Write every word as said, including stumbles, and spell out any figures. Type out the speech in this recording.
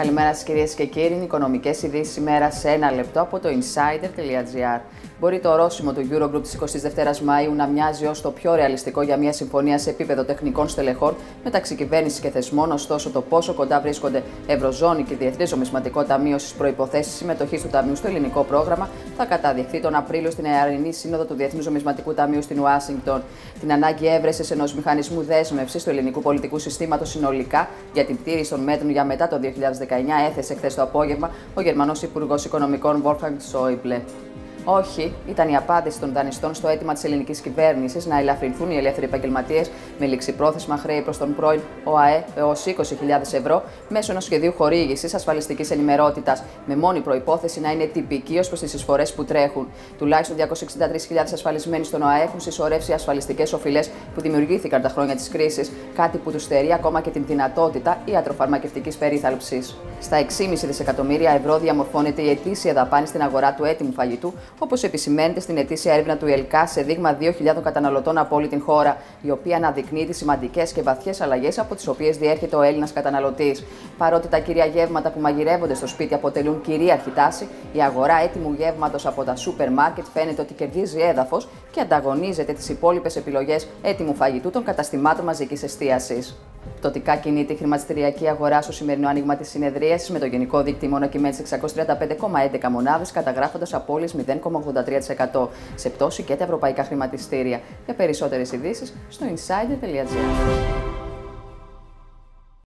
Καλημέρα σας κυρίες και κύριοι, οικονομικές ειδήσεις ημέρα σε ένα λεπτό από το insider τελεία gr. Μπορεί το ορόσημο του Eurogroup της εικοστής δεύτερης Μαΐου να μοιάζει ως το πιο ρεαλιστικό για μια συμφωνία σε επίπεδο τεχνικών στελεχών μεταξύ κυβέρνησης και θεσμών, ωστόσο το πόσο κοντά βρίσκονται Ευρωζώνη και Διεθνές Νομισματικό Ταμείο στις προϋποθέσεις συμμετοχής του Ταμείου στο ελληνικό πρόγραμμα θα καταδειχθεί τον Απρίλιο στην Εαρινή Σύνοδο του Διεθνούς Νομισματικού Ταμείου στην Ουάσιγκτον. Την ανάγκη έβρεσης ενός μηχανισμού δέσμευσης του ελληνικού πολιτικού συστήματος συνολικά για την τήρηση των μέτρων για μετά το δύο χιλιάδες δεκαεννιά έθεσε χθες το απόγευμα ο Γερμανός Υπουργός Οικονομικών Wolfgang Schäuble. Όχι, ήταν η απάντηση των δανειστών στο αίτημα της ελληνικής κυβέρνησης να ελαφρυνθούν οι ελεύθεροι επαγγελματίες με ληξιπρόθεσμα χρέη προς τον πρώην ΟΑΕ έως είκοσι χιλιάδες ευρώ μέσω ενός σχεδίου χορήγησης ασφαλιστικής ενημερότητας, με μόνη προϋπόθεση να είναι τυπική ως προς τις εισφορές που τρέχουν. Τουλάχιστον διακόσιες εξήντα τρεις χιλιάδες ασφαλισμένοι στον ΟΑΕ έχουν συσσωρεύσει ασφαλιστικές οφειλές που δημιουργήθηκαν τα χρόνια της κρίσης, κάτι που τους στερεί ακόμα και την δυνατότητα ιατροφαρμακευτικής περίθαλψης. Στα έξι κόμμα πέντε δισεκατομμύρια ευρώ διαμορφώνεται η ετήσια δαπάνη στην αγορά του έτοιμου φαγητού, όπως επισημαίνεται στην ετήσια έρευνα του ΕΛΚΑ σε δείγμα δύο χιλιάδων καταναλωτών από όλη την χώρα, η οποία αναδεικνύει τις σημαντικές και βαθιές αλλαγές από τις οποίες διέρχεται ο Έλληνας καταναλωτής. Παρότι τα κύρια γεύματα που μαγειρεύονται στο σπίτι αποτελούν κυρίαρχη τάση, η αγορά έτοιμου γεύματος από τα σούπερ μάρκετ φαίνεται ότι κερδίζει έδαφος και ανταγωνίζεται τις υπόλοιπες επιλογές έτοιμου φαγητού των καταστημάτων μαζικής εστίασης. Πτωτικά κινείται η χρηματιστηριακή αγορά στο σημερινό άνοιγμα της συνεδρίασης, με το γενικό δείκτη μόνο κυμαίνει σε εξακόσιες τριάντα πέντε κόμμα έντεκα μονάδες, καταγράφοντας απώλειες μηδέν κόμμα ογδόντα τρία τοις εκατό. Σε πτώση και τα ευρωπαϊκά χρηματιστήρια. Για περισσότερες ειδήσεις στο insider τελεία gr.